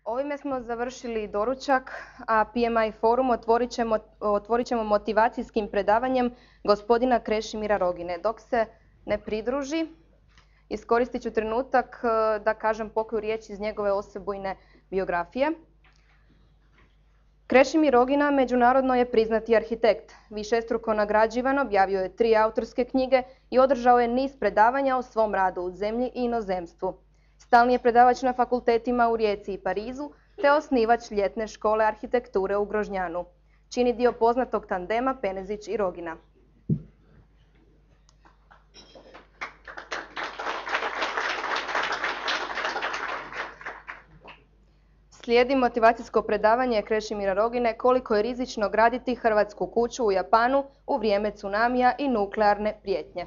Ovime smo završili doručak, a PMI forum otvorit ćemo motivacijskim predavanjem gospodina Krešimira Rogine. Dok se ne pridruži, iskoristit ću trenutak da kažem pokoju riječ iz njegove osebujne biografije. Krešimir Rogina međunarodno je priznati arhitekt. Višestruko nagrađivan, objavio je 3 autorske knjige i održao je niz predavanja o svom radu u zemlji i inozemstvu. Stalni je predavač na fakultetima u Rijeci i Parizu, te osnivač ljetne škole arhitekture u Grožnjanu. Čini dio poznatog tandema Penezić i Rogina. Slijedi motivacijsko predavanje Krešimira Rogine koliko je rizično graditi hrvatsku kuću u Japanu u vrijeme tsunamija i nuklearne prijetnje.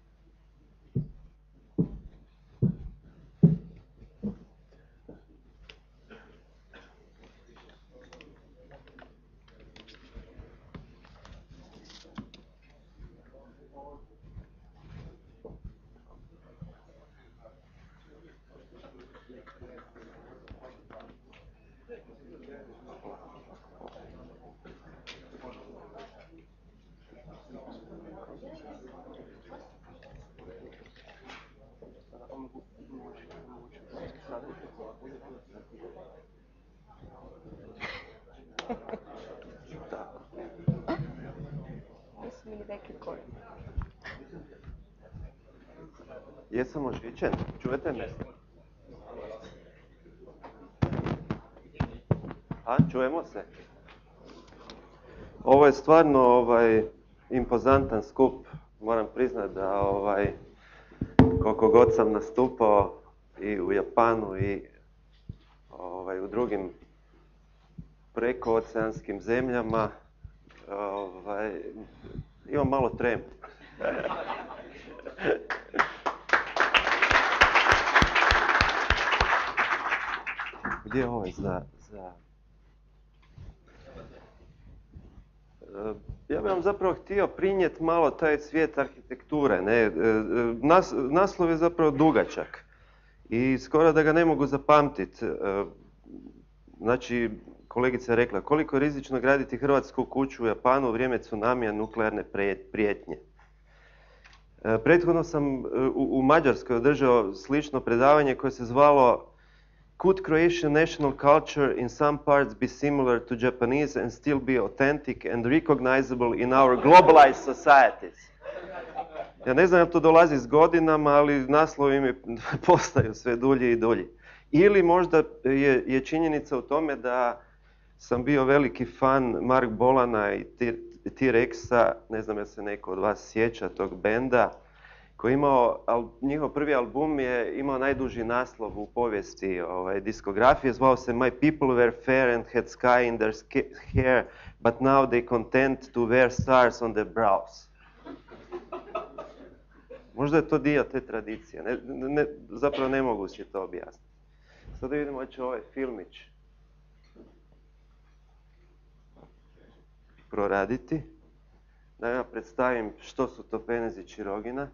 Jesam ožičen? Čujete me? Čujemo se? Ovo je stvarno impozantan skup. Moram priznati da koliko god sam nastupao i u Japanu i u drugim prekooceanskim zemljama, imam malo tremu. Gdje je ovaj za... Ja bih vam zapravo htio prinijeti malo taj svijet arhitekture. Naslov je zapravo dugačak i skoro da ga ne mogu zapamtiti. Znači, kolegica je rekla koliko je rizično graditi hrvatsku kuću u Japanu u vrijeme tsunamija nuklearne prijetnje. Prethodno sam u Mađarskoj održao slično predavanje koje se zvalo Could Croatian national culture in some parts be similar to Japanese and still be authentic and recognizable in our globalized societies? Ja ne znam da to dolazi s godinama, ali naslovi mi postaju sve dulji i dulji. Ili možda je činjenica u tome da sam bio veliki fan Mark Bolana i T-Rexa, ne znam jel se neko od vas sjeća tog benda, koji je imao, njihov prvi album je imao najduži naslov u povijesti diskografije, zvao se My people were fair and had sky in their hair, but now they content to wear stars on their brows. Možda je to dio te tradicije, zapravo ne mogu si to objasniti. Sada vidimo da će ovaj filmić proraditi, da ja predstavim što su to Penezić i Rogina.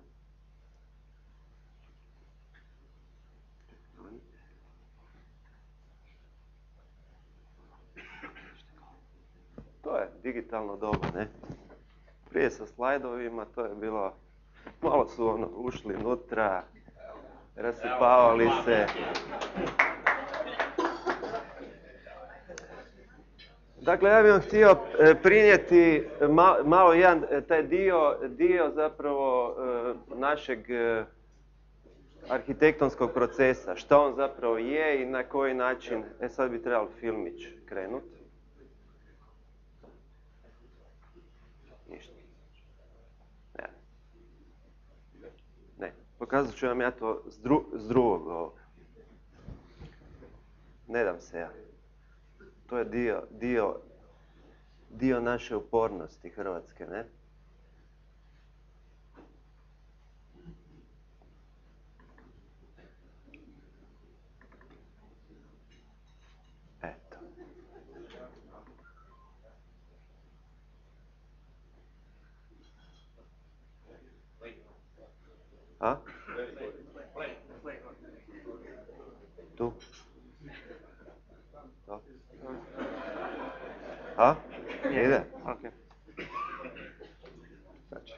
To je digitalno doba, ne? Prije sa slajdovima, to je bilo, malo su ušli unutra, rasipavali se. Dakle, ja bih vam htio prinijeti malo jedan taj dio zapravo našeg arhitektonskog procesa, što on zapravo je i na koji način. Sad bi trebalo filmić krenuti. Ništa. Ne, pokazat ću vam ja to s drugog ovog. Ne dam se ja. To je dio naše upornosti Hrvatske, ne? Eto. A? Tu? A? Ide? Ok. Znači.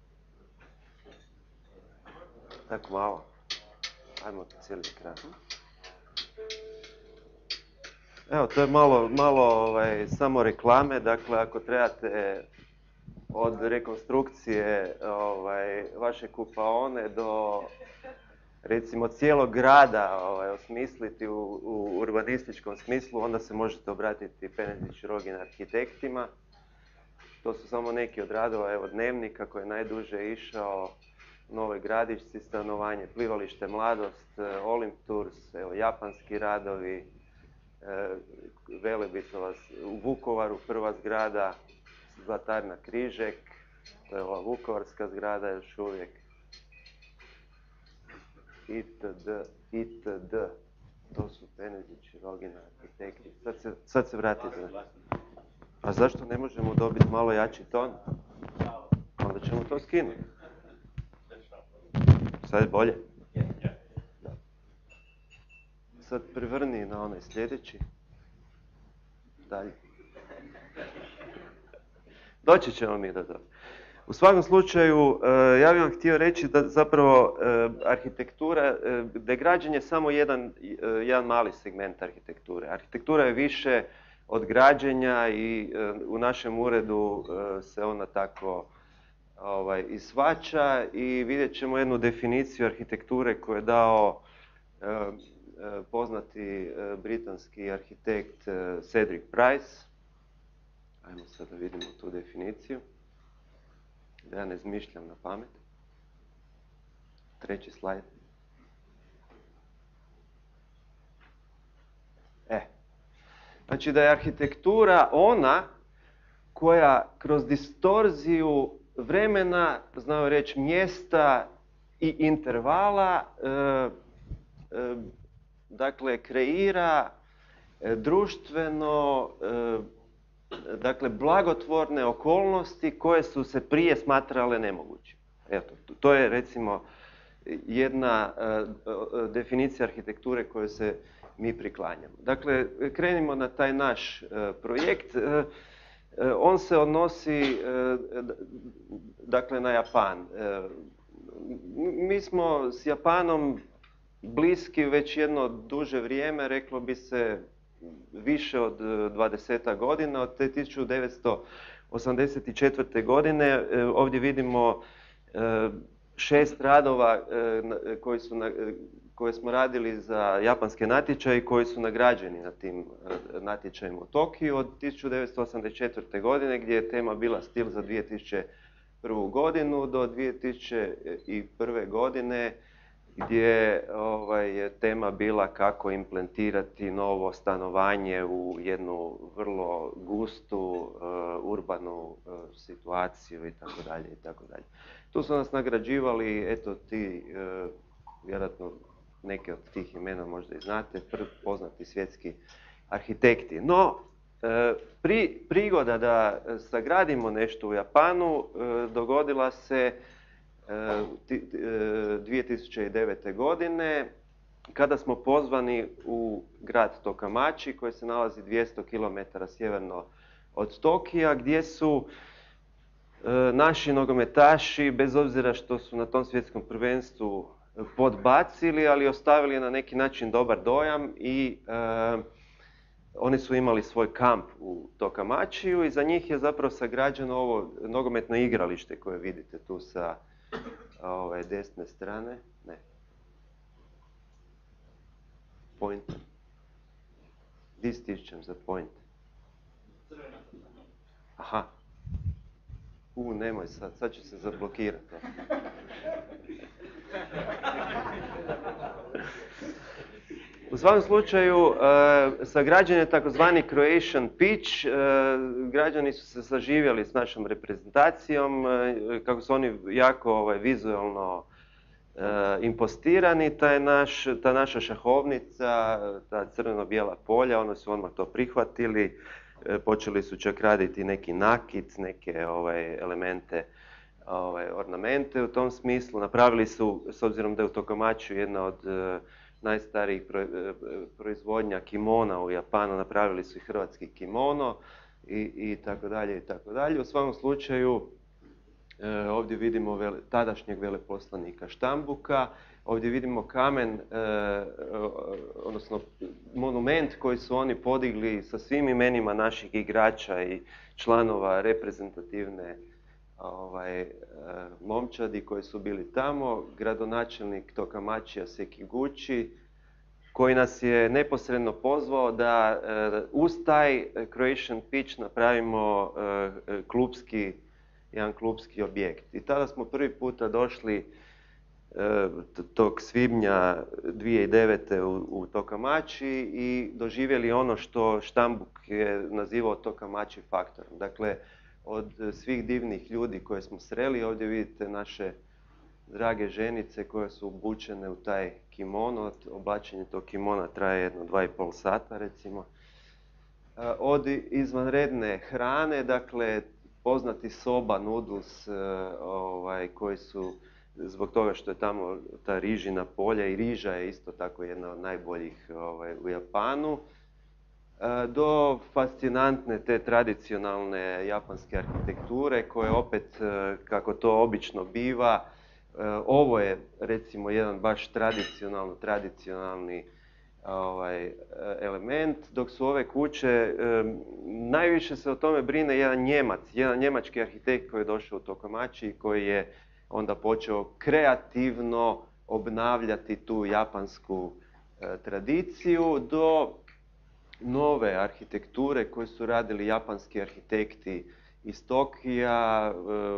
Tako malo. Ajmo cijeli ekran. Evo, to je malo samo reklame. Dakle, ako trebate od rekonstrukcije vaše kupaone do recimo cijelog grada osmisliti u urbanističkom smislu, onda se možete obratiti Penezić Rogin arhitektima. To su samo neki od radova, evo Dnevnika koji je najduže išao, Nove Gradišci, stanovanje, plivalište Mladost, Olimp Tours, evo japanski radovi, Velebitova u Vukovaru prva zgrada, Zlatarna Križek, to je ova vukovarska zgrada još uvijek. itd. To su Penezić, Rogin arhitekti. Sad se vratite. A zašto ne možemo dobiti malo jači ton? Onda ćemo to skinuti. Sad je bolje? Sad privrni na onaj sljedeći. Dalje. Doći ćemo mi do toga. U svakom slučaju, ja bih vam htio reći da zapravo arhitektura, da je građenje samo jedan mali segment arhitekture. Arhitektura je više od građenja i u našem uredu se ona tako i shvaća i vidjet ćemo jednu definiciju arhitekture koju je dao poznati britanski arhitekt Cedric Price. Ajmo sad da vidimo tu definiciju. Da ja ne izmišljam na pamet. Treći slajd. Znači da je arhitektura ona koja kroz distorziju vremena, znamo reći mjesta i intervala, dakle kreira društveno, dakle blagotvorne okolnosti koje su se prije smatrale nemogućim. Eto, to je recimo jedna definicija arhitekture koju se mi priklanjamo. Dakle, krenimo na taj naš projekt. On se odnosi dakle na Japan. Mi smo s Japanom bliski već jedno duže vrijeme, reklo bi se više od 20 godina, od te 1984. godine. Ovdje vidimo 6 radova koje smo radili za japanske natječaje i koji su nagrađeni na tim natječajima u Tokiju od 1984. godine, gdje je tema bila stil za 2001. godinu do 2001. godine gdje je tema bila kako implementirati novo stanovanje u jednu vrlo gustu urbanu situaciju itd. Tu su nas nagrađivali, eto ti, vjerojatno neke od tih imena možda i znate, poznati svjetski arhitekti. No, prigoda da sagradimo nešto u Japanu dogodila se 2009. godine kada smo pozvani u grad Tokamachi koji se nalazi 200 km sjeverno od Tokija, gdje su naši nogometaši, bez obzira što su na tom svjetskom prvenstvu podbacili, ali ostavili na neki način dobar dojam i oni su imali svoj kamp u Tokamachiju i za njih je zapravo sagrađeno ovo nogometno igralište koje vidite tu sa desne strane. Ne. Point. Di stišćem za point? Aha. Nemoj sad ću se zablokirati. U svakom slučaju, sagrađen je takozvani Croatian Pitch. Građani su se saživjeli s našom reprezentacijom, kako su oni jako vizualno impostirani. Ta naša šahovnica, ta crveno-bijela polja, oni su odmah to prihvatili. Počeli su čak raditi neki nakit, neke elemente, ornamente u tom smislu. Napravili su, s obzirom da je u Tokamachiju jedna od najstarijih proizvodnja kimona u Japanu, napravili su i hrvatski kimono i tako dalje i tako dalje. U svakom slučaju ovdje vidimo tadašnjeg veleposlanika Štambuka, ovdje vidimo kamen, odnosno monument koji su oni podigli sa svim imenima naših igrača i članova reprezentativne momčadi koji su bili tamo. Gradonačelnik Tokamačija Sekiguchi, koji nas je neposredno pozvao da uz taj Croatian Pitch napravimo jedan klubski objekt. I tada smo prvi puta došli tog svibnja 2009. u Tokamači i doživjeli ono što Štambuk je nazivao Tokamači faktorom. Dakle, od svih divnih ljudi koje smo sreli, ovdje vidite naše drage ženice koje su obučene u taj kimono. Oblačenje tog kimona traje jedno 2,5 sata recimo. Od izvanredne hrane, dakle poznati soba noodles koji su, zbog toga što je tamo ta rižina polja i riža je isto tako jedna od najboljih u Japanu, do fascinantne te tradicionalne japanske arhitekture koje opet, kako to obično biva, ovo je recimo jedan baš tradicionalni element, dok su ove kuće, najviše se o tome brine jedan njemački arhitekt koji je došao u Tokamači i koji je onda počeo kreativno obnavljati tu japansku tradiciju do nove arhitekture koje su radili japanski arhitekti iz Tokija,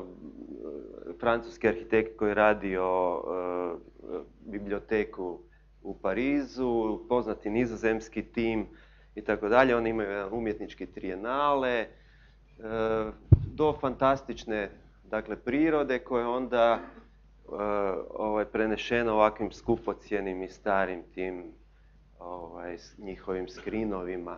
francuski arhitekt koji je radio biblioteku u Parizu, poznati nizozemski tim i tako dalje. Oni imaju jedan umjetnički trijenale, do fantastične prirode koja je onda prenešena ovakvim skupocjenim i starim tim njihovim skrinovima.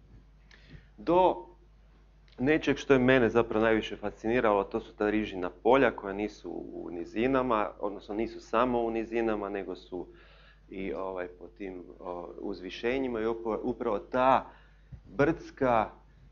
Do nečeg što je mene zapravo najviše fasciniralo, to su ta rižina polja koja nisu u nizinama, odnosno nisu samo u nizinama, nego su i po tim uzvišenjima i upravo ta brdska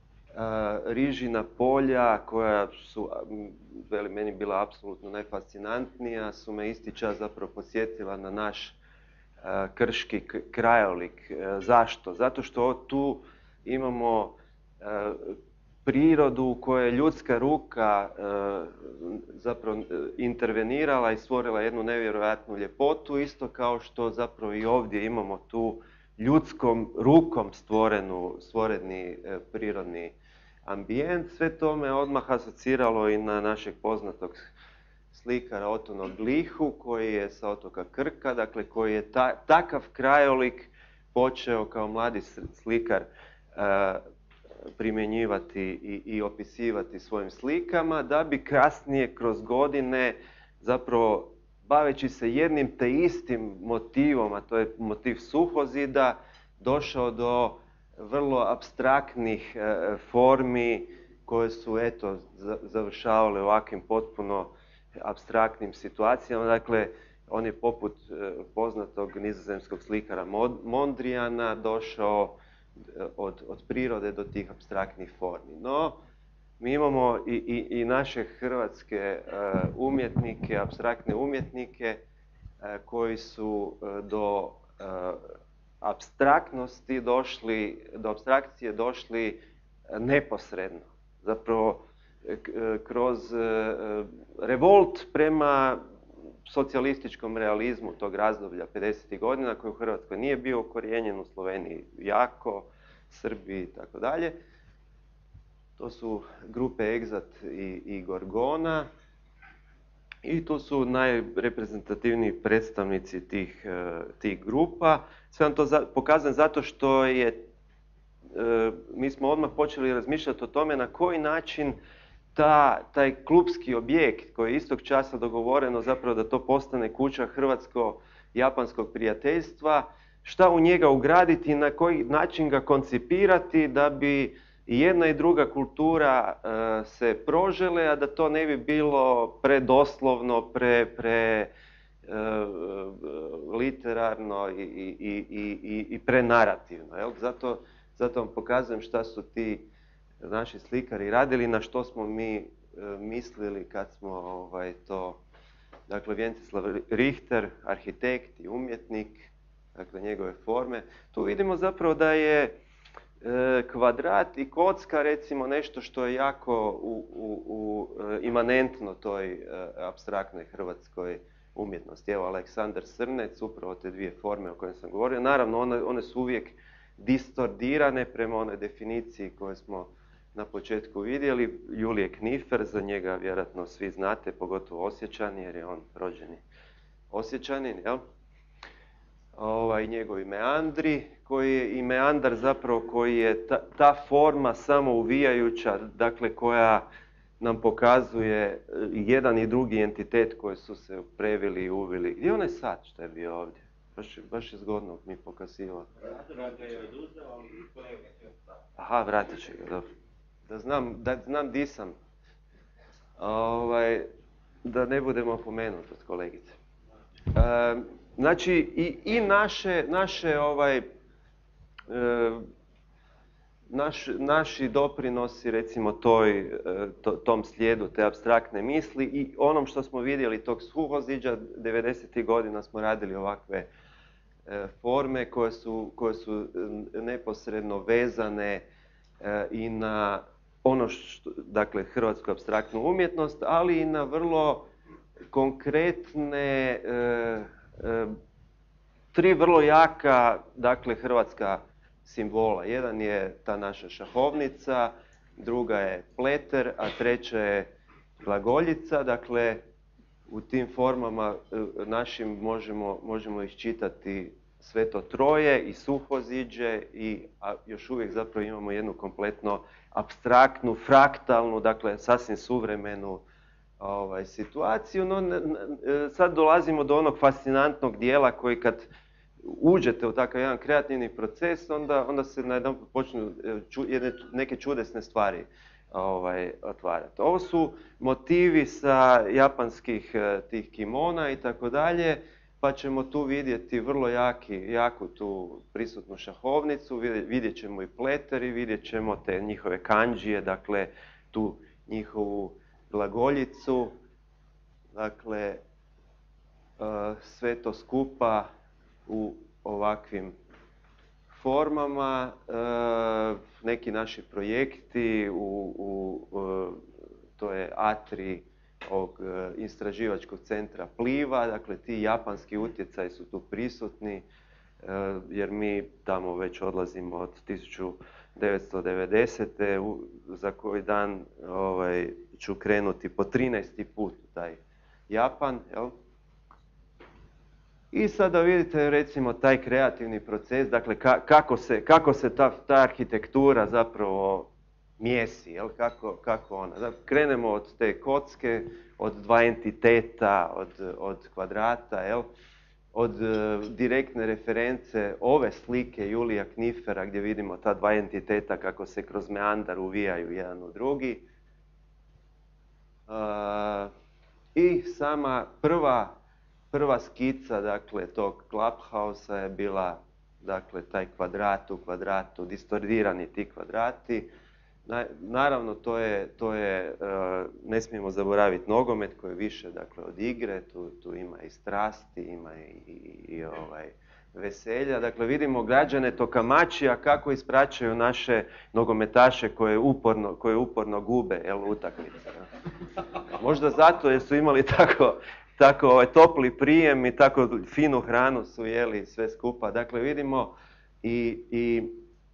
rižina polja koja su meni bila apsolutno najfascinantnija, su me isti čas zapravo podsjetila na naš krški krajolik. Zašto? Zato što tu imamo prirodu u kojoj je ljudska ruka zapravo intervenirala i stvorila jednu nevjerojatnu ljepotu, isto kao što zapravo i ovdje imamo tu ljudskom rukom stvoreni prirodni ambijent. Sve to me odmah asociralo i na našeg poznatog slikara Otona Glihu, koji je sa otoka Krka, dakle koji je takav krajolik počeo kao mladi slikar primjenjivati i opisivati svojim slikama, da bi kasnije kroz godine, zapravo baveći se jednim te istim motivom, a to je motiv suhozida, došao do vrlo apstraktnih formi koje su završavale ovakvim potpuno apstraktnim situacijama. Dakle, on je poput poznatog nizozemskog slikara Mondrijana došao od prirode do tih apstraktnih formi. No, mi imamo i naše hrvatske umjetnike, apstraktne umjetnike, koji su do apstraktnosti došli, do apstrakcije došli neposredno. Zapravo, kroz revolt prema socijalističkom realizmu tog razdoblja 50. godina, koji u Hrvatskoj nije bio ukorijenjen, u Sloveniji jako, Srbiji i tako dalje. To su grupe Egzat i Gorgona i to su najreprezentativniji predstavnici tih grupa. Sve vam to pokazujem zato što mi smo odmah počeli razmišljati o tome na koji način taj klubski objekt koji je istog časa dogovoreno zapravo da to postane kuća hrvatsko-japanskog prijateljstva, šta u njega ugraditi i na koji način ga koncipirati da bi i jedna i druga kultura se prožele, a da to ne bi bilo predoslovno, literarno i prenarativno. Jel? Zato vam pokazujem šta su ti naši slikari radili, na što smo mi mislili kad smo to... Dakle, Vjenceslav Richter, arhitekt i umjetnik, dakle njegove forme. Tu vidimo zapravo da je kvadrat i kocka recimo nešto što je jako imanentno toj apstraktnoj hrvatskoj umjetnosti. Evo, Aleksandar Srnec, upravo te dvije forme o kojima sam govorio. Naravno, one su uvijek distordirane prema onoj definiciji koju smo na početku vidjeli. Julije Knifer, za njega vjerojatno svi znate, pogotovo Osječani, jer je on rođeni Osječanin, jel? Njegovi meandri, koji je i meandar zapravo koji je ta forma samo uvijajuća, dakle koja nam pokazuje jedan i drugi entitet koji su se previli i uvili. Gdje je onaj sat što je bio ovdje? Baš je zgodno mi pokazivao. Aha, vratit će ga, dobro. Da znam di sam. Da ne budemo opomenuti od kolegice. Znači, i naši doprinosi, recimo, tom slijedu te apstraktne misli i onom što smo vidjeli tog suhoziđa, 90. godina smo radili ovakve forme koje su neposredno vezane i na ono dakle, hrvatsku apstraktnu umjetnost, ali i na vrlo konkretne, tri vrlo jaka, dakle, hrvatska simbola. Jedan je ta naša šahovnica, druga je pleter, a treća je glagoljica. Dakle, u tim formama našim možemo iščitati sve to troje i suhoziđe, a još uvijek zapravo imamo jednu kompletno apstraktnu, fraktalnu, dakle sasvim suvremenu situaciju. No, sad dolazimo do onog fascinantnog dijela koji kad uđete u takav jedan kreativni proces, onda se najedanput počnu neke čudesne stvari otvarati. Ovo su motivi sa japanskih tih kimona i tako dalje, pa ćemo tu vidjeti vrlo jaku tu prisutnu šahovnicu, vidjet ćemo i pleter i vidjet ćemo te njihove kanđije, dakle tu njihovu glagoljicu, dakle sve to skupa u ovakvim formama. Neki naši projekti, to je atri ovog istraživačkog centra Pliva, dakle ti japanski utjecaji su tu prisutni, jer mi tamo već odlazimo od 1990. Za koji dan ću krenuti po 13. put u taj Japan. Jel? I sada vidite recimo taj kreativni proces, dakle kako se ta arhitektura zapravo mijesi, jel? Kako ona. Dakle, krenemo od te kocke, od dva entiteta, od kvadrata, jel? Od direktne reference ove slike Julija Knifera gdje vidimo ta dva entiteta kako se kroz meandar uvijaju jedan u drugi. I sama prva skica, dakle, tog Clubhouse-a je bila, dakle, taj kvadrat u kvadratu, distordirani ti kvadrati. Naravno, to je ne smijemo zaboraviti nogomet koji je više, dakle, od igre, tu ima i strasti, ima i veselja. Dakle, vidimo građane Tokamačija kako ispraćaju naše nogometaše koje uporno gube, jel, utakmice. Možda zato jer su imali tako topli prijem i tako finu hranu su jeli sve skupa. Dakle, vidimo i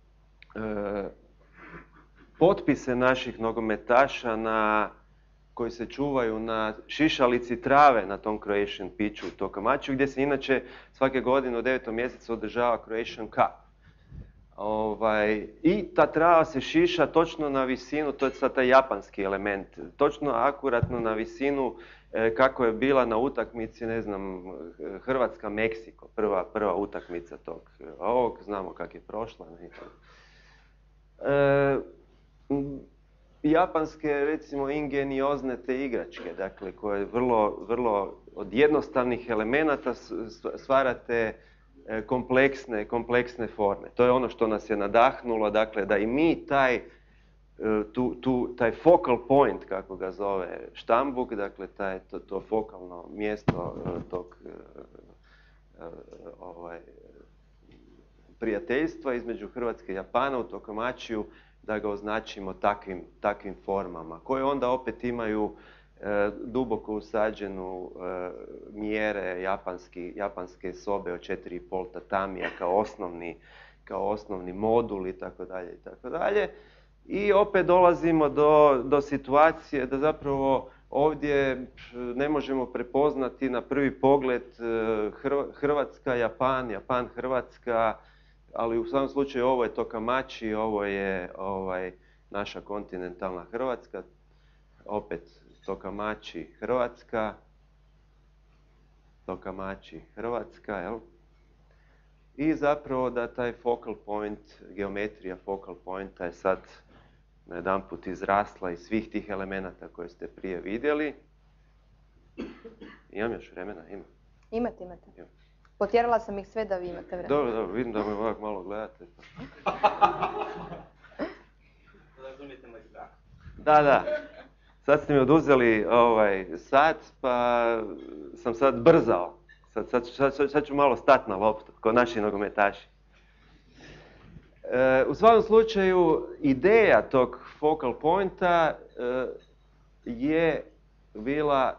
potpise naših nogometaša koji se čuvaju na šišalici trave na tom Croatian Pitchu u Tokamačiju, gdje se inače svake godine u 9. mjesecu održava Croatian Cup. I ta trava se šiša točno na visinu, to je sad taj japanski element, točno akuratno na visinu kako je bila na utakmici, ne znam, Hrvatska-Meksiko, prva utakmica tog ovog, znamo kako je prošla. japanske, recimo, ingeniozne te igračke, dakle, koje vrlo od jednostavnih elemenata stvarate kompleksne forme. To je ono što nas je nadahnulo, dakle, da i mi taj focal point, kako ga zove Štambuk, dakle, to fokalno mjesto tog prijateljstva između Hrvatske i Japana u Tokomačiju, da ga označimo takvim formama, koje onda opet imaju duboko usađenu mjere japanske sobe od 4,5 tatamija kao osnovni modul i tako dalje i tako dalje. I opet dolazimo do situacije da zapravo ovdje ne možemo prepoznati na prvi pogled Hrvatska, Japan, Japan, Hrvatska, ali u svakom slučaju ovo je Tokamači, ovo je naša kontinentalna Hrvatska, opet Tokamači, Hrvatska, jel? I zapravo da taj focal point, geometrija focal pointa je sad najedanput izrasla iz svih tih elemenata koje ste prije vidjeli. Imam još vremena? Imate. Potjerala sam ih sve da vi imate vremena. Dobro, vidim da me ovako malo gledate. Da. Sad ste mi oduzeli sat, pa sam sad brzao. Sad ću malo stati na loptu, kao naši nogometaši. U svakom slučaju, ideja tog focal pointa je bila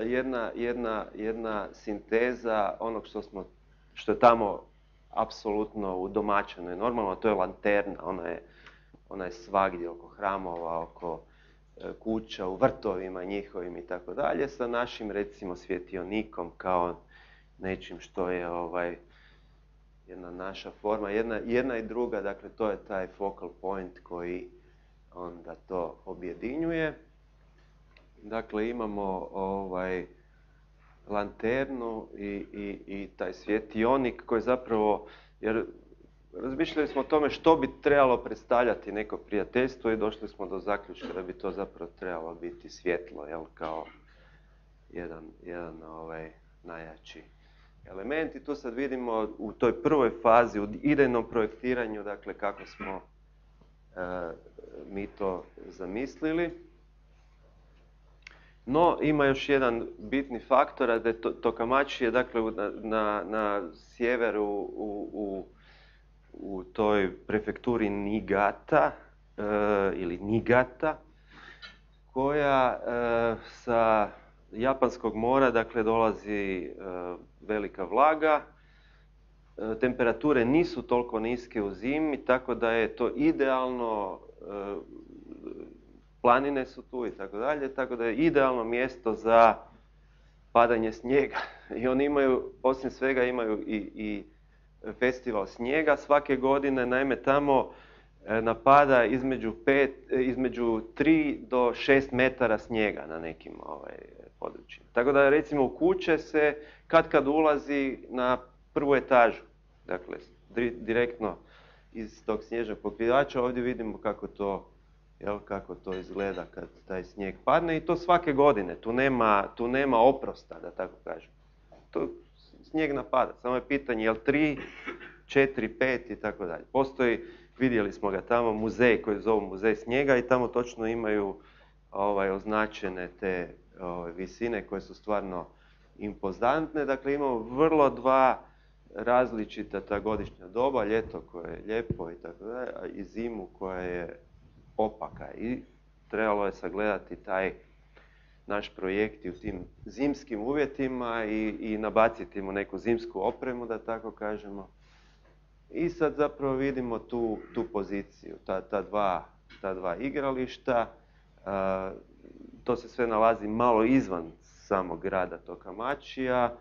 jedna sinteza onog što je tamo apsolutno udomaćeno i normalno, to je lanterna. Ona je svagdje oko hramova, oko kuća, u vrtovima njihovim i tako dalje, sa našim, recimo, svjetionikom kao nečim što je jedna naša forma, jedna i druga, dakle, to je taj focal point koji onda to objedinjuje. Dakle, imamo lanternu i taj svjetionik koji zapravo, jer razmišljali smo o tome što bi trebalo predstavljati neko prijateljstvo i došli smo do zaključka da bi to zapravo trebalo biti svjetlo, jel, kao jedan najjači element. I tu sad vidimo u toj prvoj fazi, u idejnom projektiranju, dakle, kako smo mi to zamislili. No, ima još jedan bitni faktor, a da je Tokamači je, dakle, na sjeveru u toj prefekturi Niigata, ili Niigata, koja sa Japanskog mora, dakle, dolazi velika vlaga. Temperature nisu toliko niske u zimi, tako da je to idealno, planine su tu i tako dalje, tako da je idealno mjesto za padanje snijega. I oni imaju, osim svega, imaju i festival snijega svake godine, naime tamo napada između 3 do 6 metara snijega na nekim područjima. Tako da, recimo, u kuće se kad ulazi na prvu etažu, dakle, direktno iz tog snježnog pokrivača. Ovdje vidimo kako to izgleda kad taj snijeg padne, i to svake godine. Tu nema oprosta, da tako kažem. Snijeg napada, samo je pitanje je li 3, 4, 5 i tako dalje. Postoji, vidjeli smo ga tamo, muzej koji zovu Muzej snijega i tamo točno imaju označene te visine koje su stvarno impozantne. Dakle, imamo vrlo dva različita ta godišnja doba, ljeto koje je lijepo i tako dalje, a i zimu koja je opaka. I trebalo je sagledati taj naš projekt i u tim zimskim uvjetima i nabaciti mu neku zimsku opremu, da tako kažemo. I sad zapravo vidimo tu poziciju, ta dva igrališta. To se sve nalazi malo izvan samog grada Tokamačija.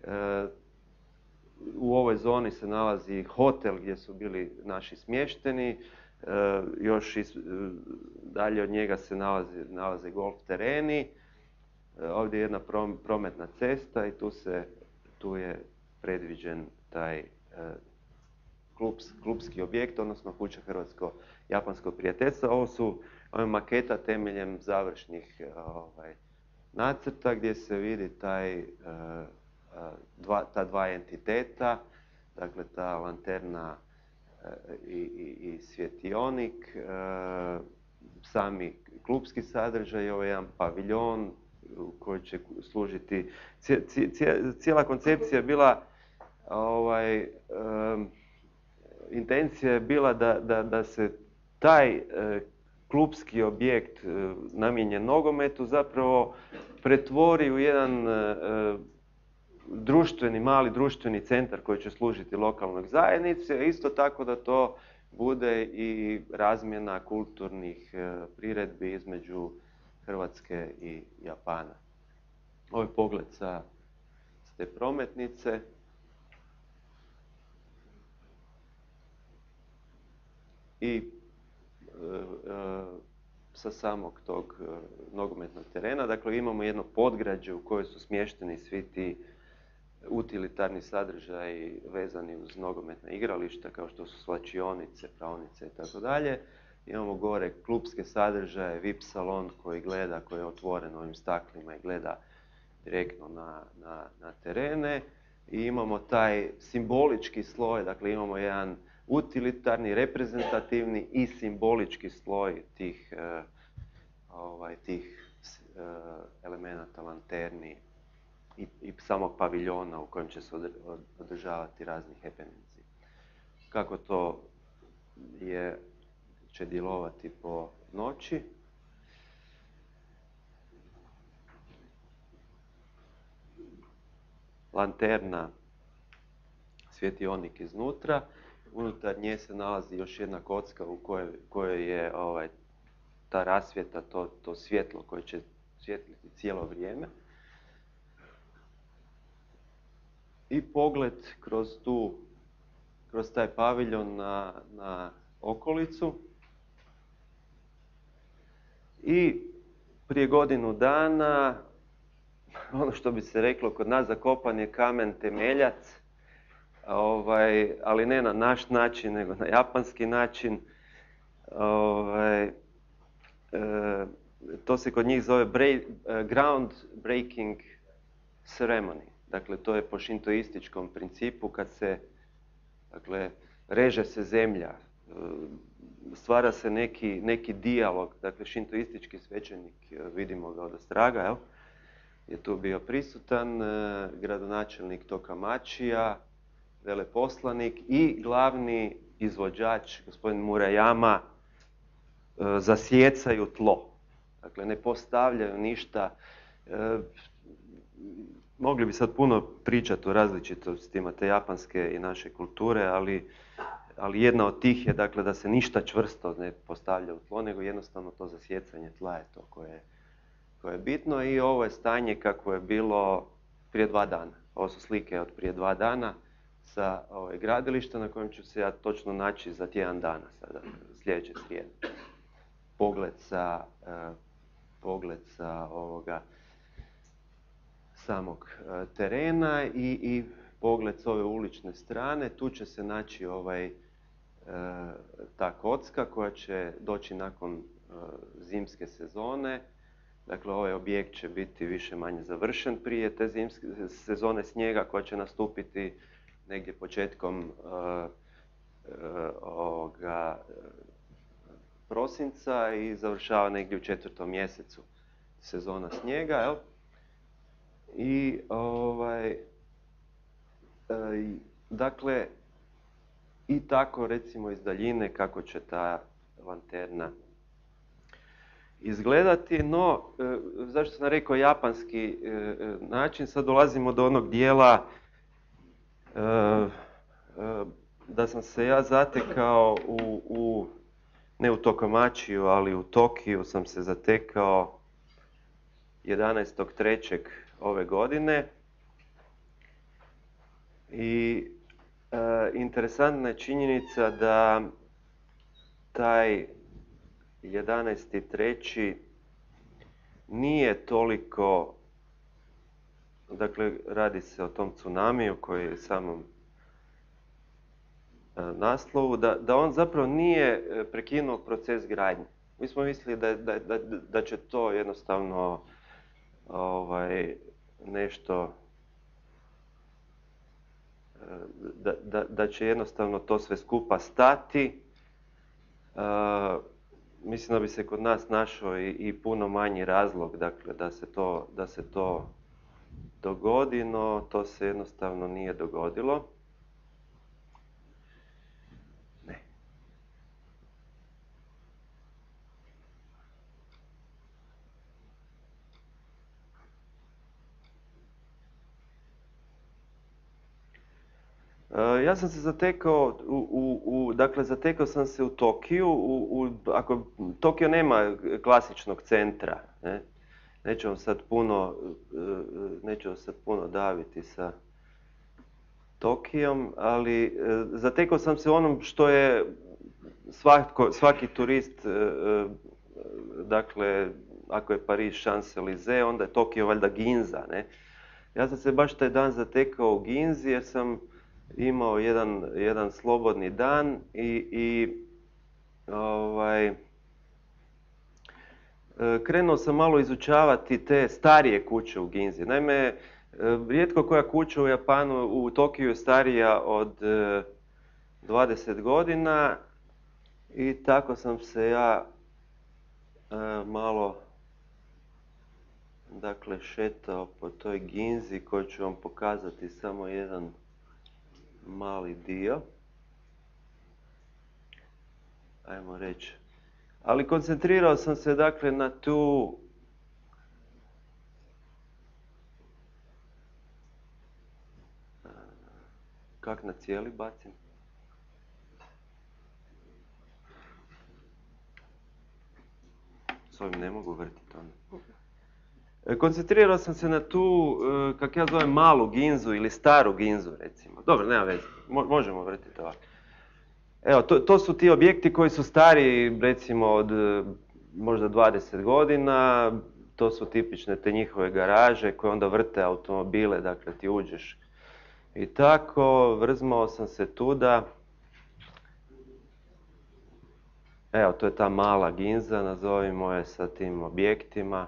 U ovoj zoni se nalazi hotel gdje su bili naši smješteni. Još dalje od njega se nalaze golf tereni. Ovdje je jedna prometna cesta i tu je predviđen taj klubski objekt, odnosno kuća Hrvatsko-japanskog prijateljstva. Ovo je maketa temeljem završnih nacrta gdje se vidi ta dva entiteta, dakle ta lanterna i svjetionik, sami klubski sadržaj, ovo je jedan paviljon koji će služiti. Cijela koncepcija je bila, intencija je bila da se taj klubski objekt namijenjen nogometu zapravo pretvori u jedan mali društveni centar koji će služiti lokalnoj zajednici, a isto tako da to bude i razmjena kulturnih priredbi između Hrvatske i Japana. Ovo je pogled sa te prometnice. I sa samog tog nogometnog terena. Dakle, imamo jedno podgrađe u kojoj su smješteni svi ti utilitarni sadržaji vezani uz nogometna igrališta, kao što su svlačionice, praonice itd. Imamo gore klubske sadržaje, VIP salon koji je otvoren ovim staklima i gleda direktno na terene. I imamo taj simbolički sloj, dakle imamo jedan utilitarni, reprezentativni i simbolički sloj tih elemenata, lanterni i samog paviljona u kojem će se održavati razni happeningsi. Kako to će djelovati po noći? Lanterna, svjetionik iznutra. Unutar nje se nalazi još jedna kocka u kojoj je ta rasvjeta, to svjetlo koje će svjetliti cijelo vrijeme. I pogled kroz taj paviljon na okolicu. I prije godinu dana, ono što bi se reklo kod nas, zakopan je kamen temeljac, ali ne na naš način, nego na japanski način. To se kod njih zove ground breaking ceremony. Dakle, to je po šintoističkom principu kad se, reže se zemlja, stvara se neki dijalog. Dakle, šintoistički svećenik, vidimo ga odostraga, je tu bio prisutan, gradonačelnik Tokamačija, veleposlanik i glavni izvođač, gospodin Murayama, zasjecaju tlo. Dakle, ne postavljaju ništa. Mogli bi sad puno pričati o različitostima te japanske i naše kulture, ali jedna od tih je dakle, da se ništa čvrsto ne postavlja u tlo, nego jednostavno to zasjecanje tla je to koje je bitno. I ovo je stanje kako je bilo prije 2 dana. Ovo su slike od prije 2 dana sa gradilišta na kojem ću se ja točno naći za tjedan dana, sada, sljedeće srijede. Pogled sa samog terena i pogled s ove ulične strane. Tu će se naći ta kocka koja će doći nakon zimske sezone. Dakle, ovaj objekt će biti više manje završen prije te zimske sezone snijega koja će nastupiti negdje početkom prosinca i završava negdje u 4. mjesecu sezona snijega, jel? I dakle, i tako recimo iz daljine kako će ta lanterna izgledati, no zašto sam rekao japanski način, sad dolazimo do onog dijela da sam se ja zatekao ne u Tokamačiju, ali u Tokiju sam se zatekao 11.3. ove godine. I interesantna je činjenica da taj 11.3. nije toliko, dakle radi se o tom tsunamiju koji je samom naslovu, da on zapravo nije prekinuo proces gradnje. Mi smo mislili da će to jednostavno nešto, da će jednostavno to sve skupa stati. Mislim da bi se kod nas našao i puno manji razlog, dakle, da se to dogodi, no to se jednostavno nije dogodilo. Ja sam se zatekao dakle, zatekao sam se u Tokiju. Tokio nema klasičnog centra, ne? Neću vam sad puno daviti sa Tokijom, ali zatekao sam se u onom što je svaki turist, dakle, ako je Pariz Champs-Élysées, onda je Tokio valjda Ginza, ne? Ja sam se baš taj dan zatekao u Ginzi jer sam imao jedan slobodni dan i krenuo sam malo izučavati te starije kuće u Ginzi. Naime, rijetko koja kuća u Japanu, u Tokiju je starija od 20 godina i tako sam se ja malo, dakle, šetao po toj Ginzi koju ću vam pokazati samo jedan mali dio, ajmo reći. Ali koncentrirao sam se, dakle, na tu kak na cijeli bacim? S ovim ne mogu vrtiti ono. Koncentrirao sam se na tu, kak ja zovem, malu Ginzu ili staru Ginzu, recimo. Dobro, nema veze, možemo vrtiti ovako. Evo, to su ti objekti koji su stariji, recimo, od možda 20 godina. To su tipične te njihove garaže koje onda vrte automobile, dakle ti uđeš. I tako, vrzmao sam se tuda. Evo, to je ta mala Ginza, nazovimo je, sa tim objektima.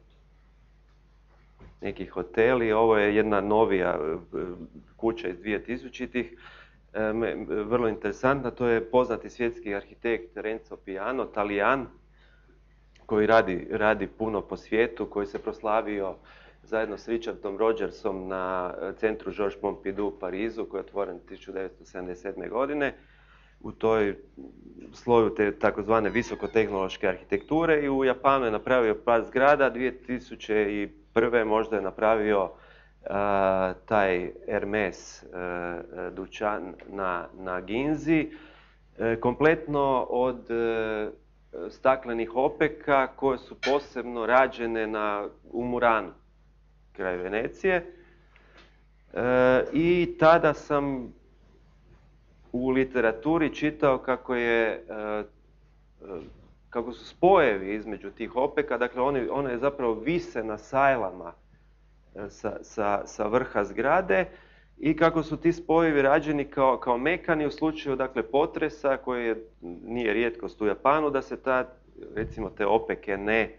Neki hoteli. Ovo je jedna novija kuća iz 2000-ih. Vrlo interesantna, to je poznati svjetski arhitekt Renzo Piano, Talijan, koji radi puno po svijetu, koji se proslavio zajedno s Richardom Rogersom na centru Georges Pompidou u Parizu, koji je otvoren 1977. godine. U toj sloju te takozvane visokotehnološke arhitekture i u Japanu je napravio par zgrada. 2001. možda je napravio taj Hermes dućan na Ginzi, kompletno od staklenih opeka koje su posebno rađene u Muranu, kraj Venecije. I tada sam u literaturi čitao kako su spojevi između tih opeka, dakle one zapravo vise na sajlama sa vrha zgrade i kako su ti spojevi rađeni kao mekani u slučaju, dakle, potresa, koji nije rijetkost u Japanu, da se recimo te opeke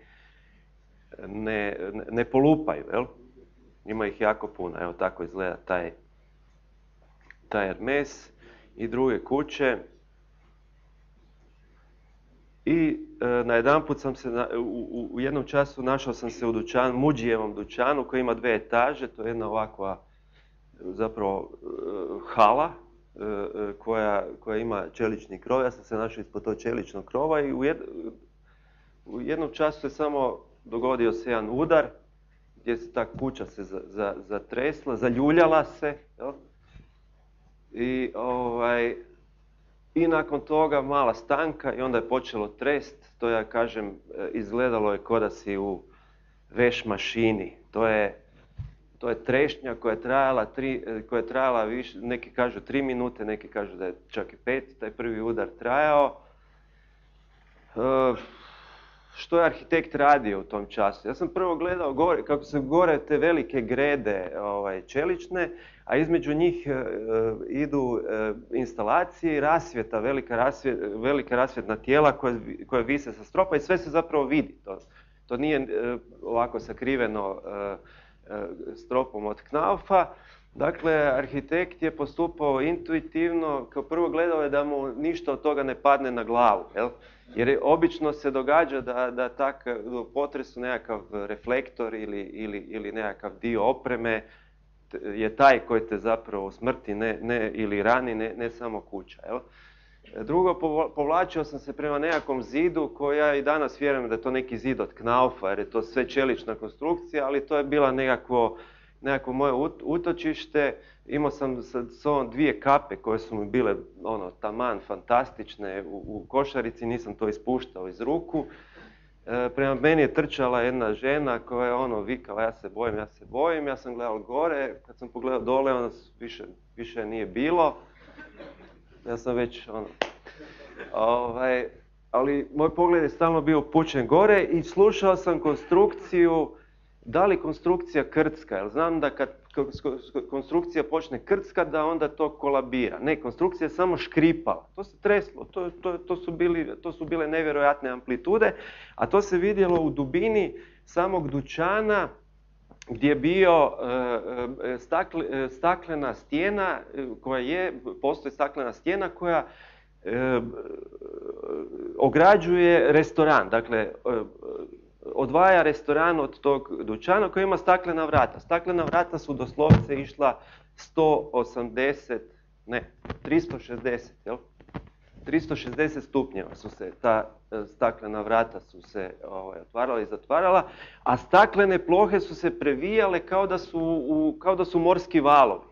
ne polupaju, jel? Ima ih jako puno. Evo, tako izgleda taj Hermes i druge kuće. I najedanput sam se u jednom času našao sam se u Muđijevom dućanu koji ima 2 etaže. To je jedna ovakva zapravo hala koja ima čelični krov. Ja sam se našao ispod tog čeličnog krova i u jednom času je samo dogodio se jedan udar gdje se ta kuća se zatresla, zaljuljala se. Jel? I nakon toga mala stanka i onda je počelo trest. To, ja kažem, izgledalo je kao da si u veš mašini. To je trešnja koja je trajala više, neki kažu 3 minute, neki kažu da je čak i 5, taj prvi udar trajao. što je arhitekt radio u tom času. Ja sam prvo gledao gore, kako se gore te velike grede čelične, a između njih idu instalacije i rasvjeta, velika rasvjetna tijela koja vise sa stropa i sve se zapravo vidi. To nije ovako sakriveno stropom od knaufa. Dakle, arhitekt je postupao intuitivno, kao prvo gledao je da mu ništa od toga ne padne na glavu. Jer obično se događa da u potresu nekakav reflektor ili nekakav dio opreme je taj koji te zapravo smrti ili rani, ne samo kuća. Drugo, povlačio sam se prema nekakvom zidu koji ja i danas vjerujem da je to neki zid od knaufa, jer je to sve čelična konstrukcija, ali to je bila nekakvo moje utočište. Imao sam sa sobom 2 kape koje su mi bile taman fantastične u košarici, nisam to ispuštao iz ruku. Prema meni je trčala jedna žena koja je vikala ja se bojim, ja sam gledao gore, kad sam pogledao dole ona više nije bilo. Ja sam već ali moj pogled je stalno bio upućen gore i slušao sam konstrukciju, da li konstrukcija krcka, jer znam da kad konstrukcija počne krcka da onda to kolabira. Ne, konstrukcija je samo škripala, to se treslo, to su bile nevjerojatne amplitude, a to se vidjelo u dubini samog dućana gdje je bio staklena stijena postoji staklena stijena koja ograđuje restoran, dakle odvaja restoran od tog dućana koji ima staklena vrata. Staklena vrata su doslovce išla 360 stupnjeva su se ta staklena vrata su se otvarala i zatvarala, a staklene plohe su se previjale kao da su morski valovi.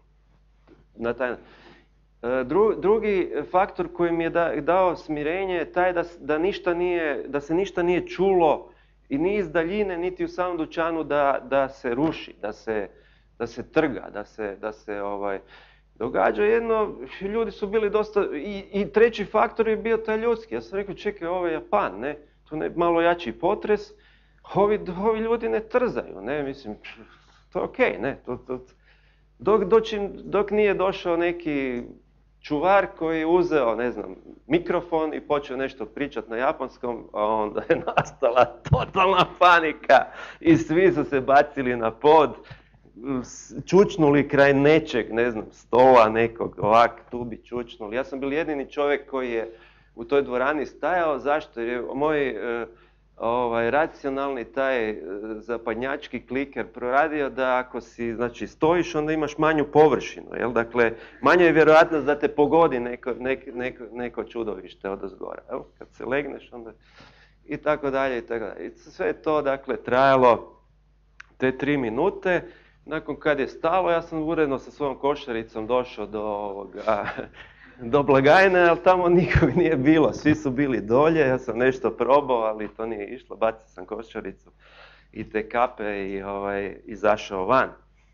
Drugi faktor koji mi je dao smirenje je taj da se ništa nije čulo i ni iz daljine, niti u samom dućanu da se ruši, da se trga, da se događa. Ljudi su bili dosta, i treći faktor je bio taj ljudski. Ja sam rekao, čekaj, ovo je Japan, ne? Tu je malo jači potres, ovi ljudi ne trzaju, ne? Mislim, to je okej, ne? Dok nije došao neki čuvar koji je uzeo, ne znam, mikrofon i počeo nešto pričati na japanskom, a onda je nastala totalna panika i svi su se bacili na pod, čučnuli kraj nečeg, ne znam, stola nekog, ovak, tu bi čučnuli. Ja sam bil jedini čovjek koji je u toj dvorani stajao. Zašto? Jer je moj racionalni taj zapadnjački kliker proradio da ako si, znači, stojiš, onda imaš manju površinu, jel? Dakle, manja je vjerojatnost da te pogodi neko čudovište odozgora. Evo, kad se legneš, onda i tako dalje, i tako dalje. I sve je to, dakle, trajalo te 3 minute. Nakon kad je stalo, ja sam uredno sa svojom košaricom došao do blagajne, ali tamo nikog nije bilo, svi su bili dolje, ja sam nešto probao, ali to nije išlo, bacio sam košaricu i te kape i izašao van.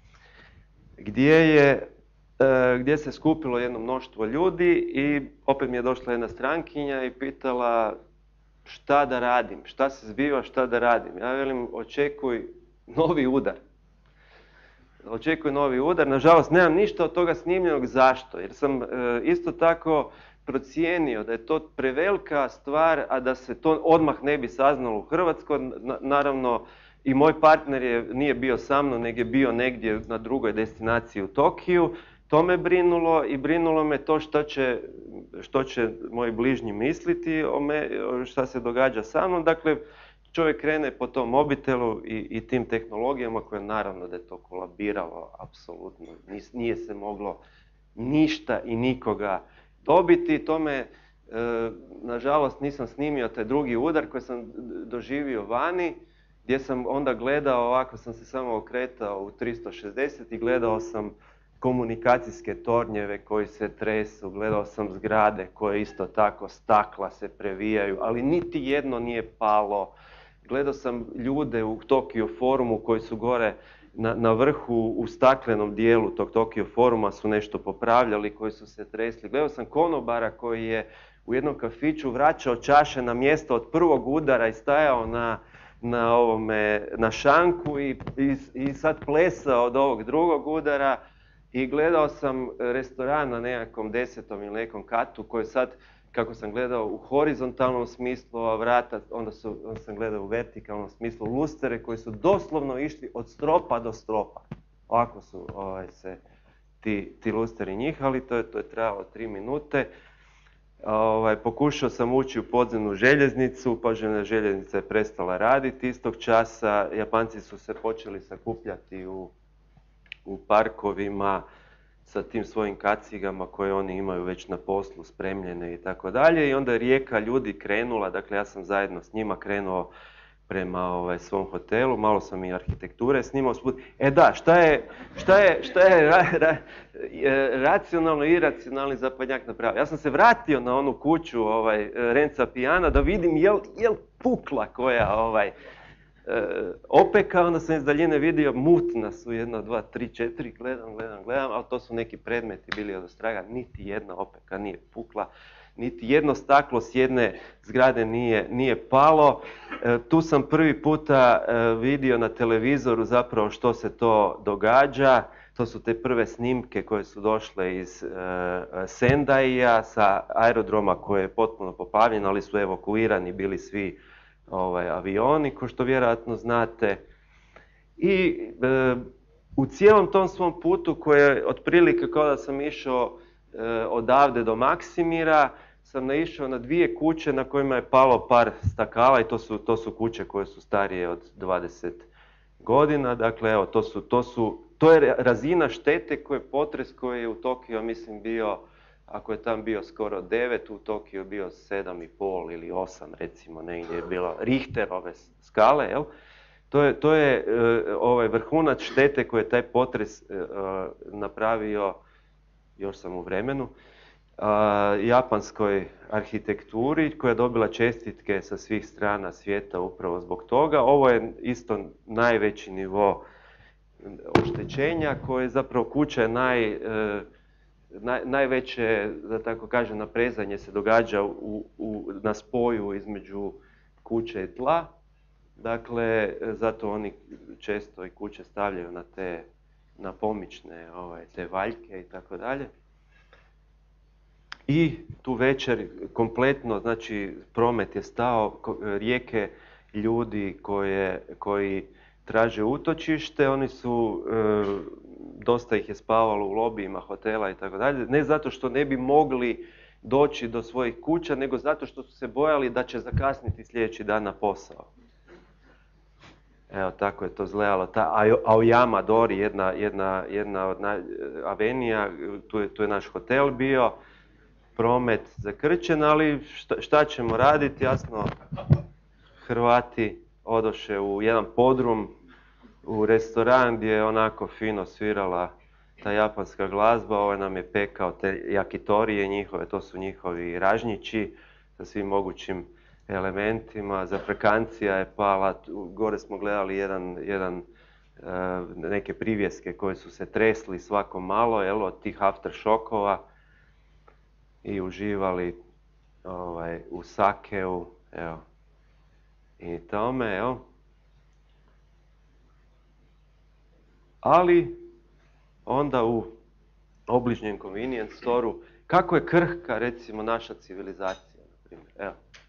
Gdje se skupilo jedno mnoštvo ljudi i opet mi je došla jedna strankinja i pitala šta da radim, šta se zbiva, šta da radim. Ja velim, očekuj novi udar. Očekuj novi udar. Nažalost, nemam ništa od toga snimljenog. Zašto? Jer sam isto tako procijenio da je to prevelika stvar, a da se to odmah ne bi saznalo u Hrvatskoj. Naravno, i moj partner nije bio sa mnom, nego je bio negdje na drugoj destinaciji u Tokiju. To me brinulo i brinulo me to što će moji bližnji misliti šta se događa sa mnom. Dakle, čovjek krene po tom mobitelu i tim tehnologijama koje naravno da je to kolabiralo apsolutno. Nije se moglo ništa i nikoga dobiti. Tome, nažalost, nisam snimio taj drugi udar koji sam doživio vani, gdje sam onda gledao, ovako sam se samo okretao u 360 i gledao sam komunikacijske tornjeve koji se tresu, gledao sam zgrade koje isto tako stakla se previjaju, ali niti jedno nije palo. Gledao sam ljude u Tokio forumu koji su gore na vrhu u staklenom dijelu tog Tokio foruma su nešto popravljali, koji su se tresli. Gledao sam konobara koji je u jednom kafiću vraćao čaše na mjesto od prvog udara i stajao na šanku i sad plesao od ovog drugog udara. I gledao sam restoran na nekakvom 10. ili nekom katu koji sad, kako sam gledao u horizontalnom smislu ova vrata, onda sam gledao u vertikalnom smislu lustere koji su doslovno išli od stropa do stropa. Ovako su se ti lusteri njihali, to je trajalo 3 minute. Pokušao sam ući u podzemnu željeznicu, podzemna željeznica je prestala raditi istog časa. Japanci su se počeli sakupljati u parkovima sa tim svojim kacigama koje oni imaju već na poslu spremljene i tako dalje. I onda je rijeka ljudi krenula, dakle ja sam zajedno s njima krenuo prema svom hotelu, malo sam i arhitekture snimao sput. Da, šta je racionalno i iracionalni zapadnjak napravio? Ja sam se vratio na onu kuću Renza Piana da vidim jel pukla koja opeka, onda sam iz daljine vidio mutna su 1, 2, 3, 4, gledam, ali to su neki predmeti bili od ostraga, niti jedna opeka nije pukla, niti jedno staklo s jedne zgrade nije palo. Tu sam prvi puta vidio na televizoru zapravo što se to događa. To su te prve snimke koje su došle iz Sendaija sa aerodroma koji je potpuno poplavljen, ali su evakuirani bili svi avioni, ko što vjerojatno znate. I u cijelom tom svom putu koji je otprilike kao da sam išao odavde do Maksimira, sam naišao na 2 kuće na kojima je palo par stakala i to su kuće koje su starije od 20 godina. Dakle, evo, to je razina štete koje je potres koji je u Tokiju, mislim, bio, ako je tam bio skoro 9, u Tokiju je bio 7,5 ili 8, recimo, negdje je bilo Richterove skale, jel? To je vrhunac štete koje je taj potres napravio, još sam u vremenu, japanskoj arhitekturi koja je dobila čestitke sa svih strana svijeta upravo zbog toga. Ovo je isto najveći nivo oštećenja koje zapravo kuća je najveće, da tako kažem, naprezanje se događa na spoju između kuće i tla. Dakle, zato oni često i kuće stavljaju na pomične te valjke i tako dalje. I tu večer kompletno, znači promet je stao, rijeke ljudi koji traže utočište, oni su, dosta ih je spavalo u lobijima hotela i tako dalje, ne zato što ne bi mogli doći do svojih kuća, nego zato što su se bojali da će zakasniti sljedeći dan na posao. Evo, tako je to izgledalo. Aoyama Dori, jedna od avenija, tu je naš hotel bio, promet zakrčen, ali šta ćemo raditi? Jasno, Hrvati odoše u jedan podrum, u restoran gdje je onako fino svirala ta japanska glazba. Ovaj nam je pekao te jakitorije njihove, to su njihovi ražnjići sa svim mogućim elementima. Zafrekancija je pala, gore smo gledali neke privjeske koje su se tresli svako malo, od tih afteršokova i uživali u sakeu, evo, i tome, evo. Ali onda u obližnjem convenience store-u, kako je krhka, recimo, naša civilizacija, na primjer, evo.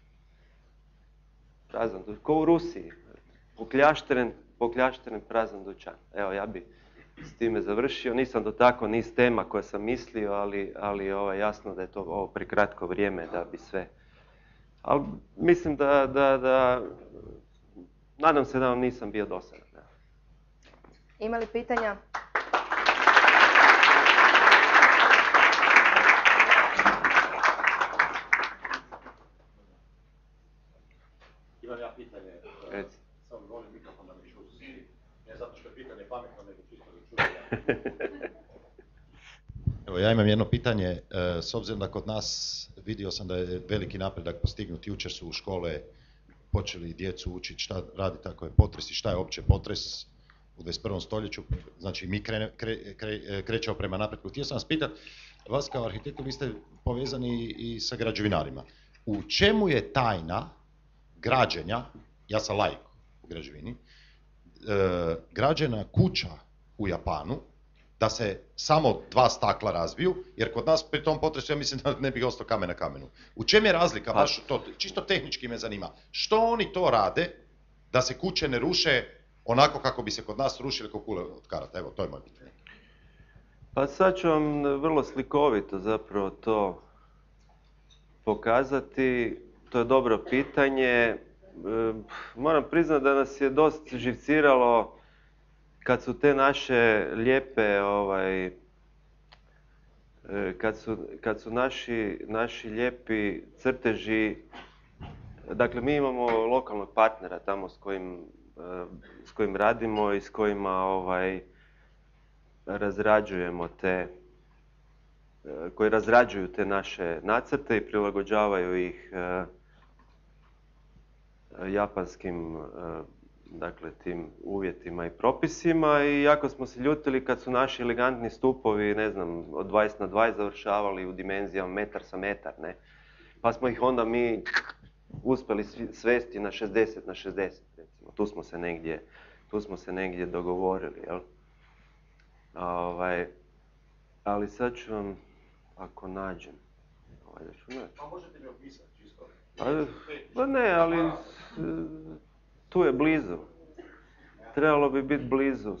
Prazan dućan, ko u Rusiji, pokljašteren prazan dućan. Evo, ja bi s time završio. Nisam dotakao niz tema koje sam mislio, ali jasno da je to ovo prekratko vrijeme da bi sve. Ali mislim da nadam se da vam nisam bio dosadan. Ima li pitanja? Imam ja pitanje, samo volim mikrofon da mi čuju svi, ne zato što je pitanje pametno, nego čisto da čuju. Evo, ja imam jedno pitanje, s obzirom da kod nas vidio sam da je veliki napredak postignut, jučer su u škole počeli djecu učiti šta radi tako je potres i šta je uopće potres u 21. stoljeću, znači mi krećemo prema napretku. Htio sam vas pitati, vas kao arhitektu, vi ste povezani i sa građevinarima. U čemu je tajna građenja, ja sam laik u građevini, građena kuća u Japanu, da se samo 2 stakla razbiju, jer kod nas pri tom potresu ja mislim da ne bi ostao kamen na kamenu. U čem je razlika, baš to, čisto tehnički me zanima, što oni to rade da se kuće ne ruše onako kako bi se kod nas rušile kao kule od karata? Evo, to je moje pitanje. Pa sad ću vam vrlo slikovito zapravo to pokazati. To je dobro pitanje. Moram priznati da nas je dosta živciralo kad su te naše lijepe, kad su naši lijepi crteži, dakle mi imamo lokalnog partnera tamo s kojim radimo i s kojima razrađujemo koji razrađuju te naše nacrte i prilagođavaju ih japanskim, dakle, tim uvjetima i propisima, i jako smo se ljutili kad su naši elegantni stupovi, ne znam, od 20 na 20 završavali u dimenzijama metar sa metar, ne? Pa smo ih onda mi uspjeli svesti na 60 na 60, recimo. Tu smo se negdje dogovorili, jel? Ali sad ću vam, ako nađem, da ću naći. Pa možete mi opisati čisto? Pa ne, ali tu je blizu. Trebalo bi biti blizu,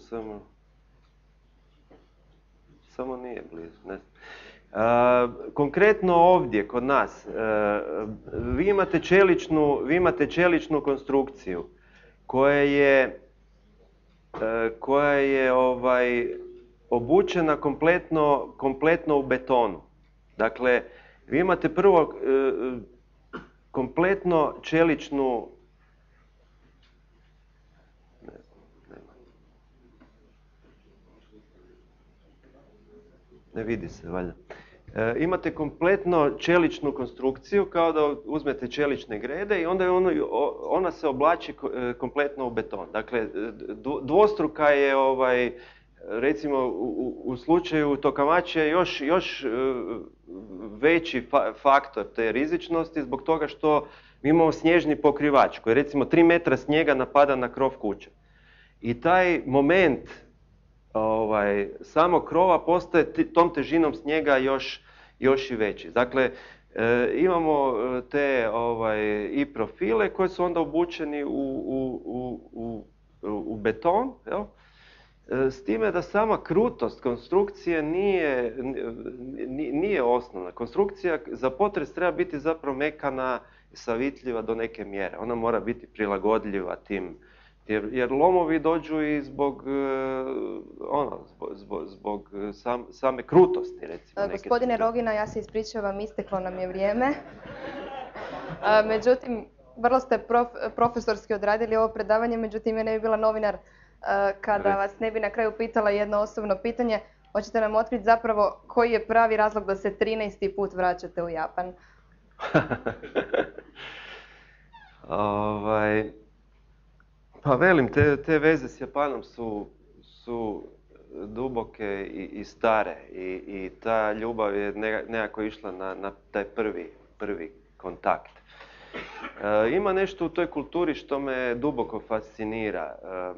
samo nije blizu. Ne znam. Konkretno ovdje, kod nas, vi imate čeličnu konstrukciju koja je obučena kompletno u betonu. Dakle, vi imate prvo kompletno čeličnu... Ne vidi se, valjda. Imate kompletno čeličnu konstrukciju, kao da uzmete čelične grede i onda ona se oblači kompletno u beton. Dakle, dvostruka je, recimo u slučaju Tokamachi je još veći faktor te rizičnosti zbog toga što mi imamo snježni pokrivač koji recimo 3 metra snijega napada na krov kuće. I taj moment samog krova postaje tom težinom snijega još i veći. Dakle, imamo te i profile koji su onda obučeni u beton, jel? S time da sama krutost konstrukcije nije osnovna. Konstrukcija za potres treba biti zapravo mekana i savitljiva do neke mjere. Ona mora biti prilagodljiva tim, jer lomovi dođu i zbog same krutosti, recimo. Gospodine Rogina, ja se ispričavam, isteklo nam je vrijeme. Međutim, vrlo ste profesorski odradili ovo predavanje, međutim ja ne bi bila novinar kada vas ne bi na kraju pitala jedno osobno pitanje. Hoćete nam otkriti zapravo koji je pravi razlog da se 13. put vraćate u Japan? Pa velim, te veze s Japanom su duboke i stare i ta ljubav je nekako išla na taj prvi kontakt. Ima nešto u toj kulturi što me duboko fascinira.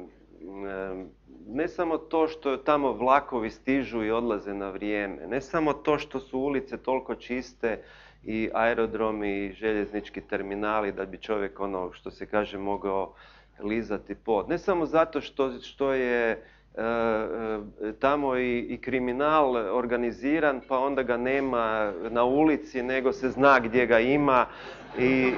Ne samo to što tamo vlakovi stižu i odlaze na vrijeme, ne samo to što su ulice toliko čiste i aerodromi i željeznički terminali da bi čovjek, ono što se kaže, mogao lizati pod. Ne samo zato što je tamo i kriminal organiziran, pa onda ga nema na ulici, nego se zna gdje ga ima i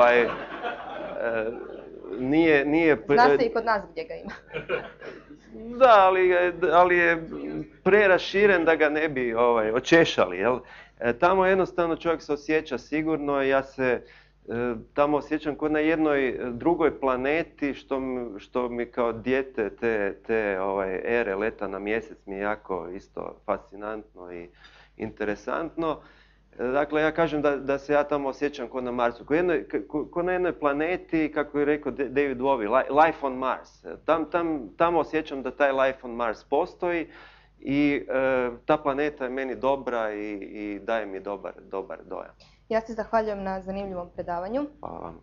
nije... Zna se i kod nas gdje ga ima. Da, ali je preraširen da ga ne bi očešali, jel? Tamo jednostavno čovjek se osjeća sigurno, ja se tamo osjećam kao na jednoj drugoj planeti, što mi kao dijete te ere leta na mjesec mi je jako isto fascinantno i interesantno. Dakle, ja kažem da se ja tamo osjećam kao na Marsu, kao na jednoj planeti, kako je rekao David Bowie, life on Mars. Tamo osjećam da taj life on Mars postoji i ta planeta je meni dobra i daje mi dobar dojam. Ja se zahvaljujem na zanimljivom predavanju. Hvala vam.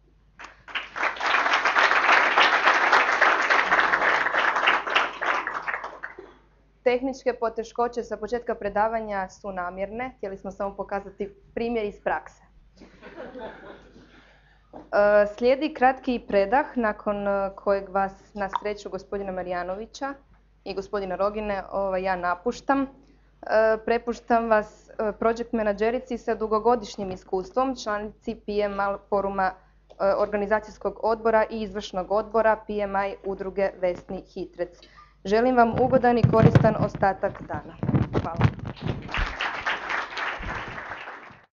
Tehničke poteškoće sa početka predavanja su namjerne. Htjeli smo samo pokazati primjer iz prakse. Slijedi kratki predah nakon kojeg vas na sreću gospodina Marijanovića i gospodina Rogine ja napuštam. Prepuštam vas project menadžerici sa dugogodišnjim iskustvom, članici PMI foruma organizacijskog odbora i izvršnog odbora PMI udruge Vesni Hitrec. Želim vam ugodan i koristan ostatak dana. Hvala.